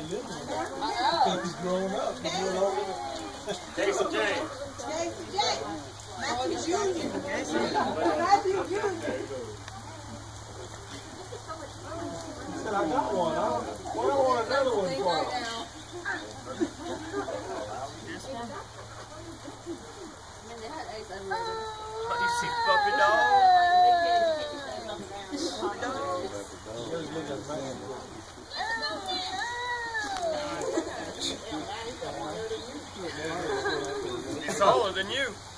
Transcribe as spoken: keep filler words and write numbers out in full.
Because he's growing up. He's growing older. Jason James. Jason James. Matthew Junior Matthew Junior He said, I got one. I don't, well, I want another one for him. You see puppy dog? It's taller than you.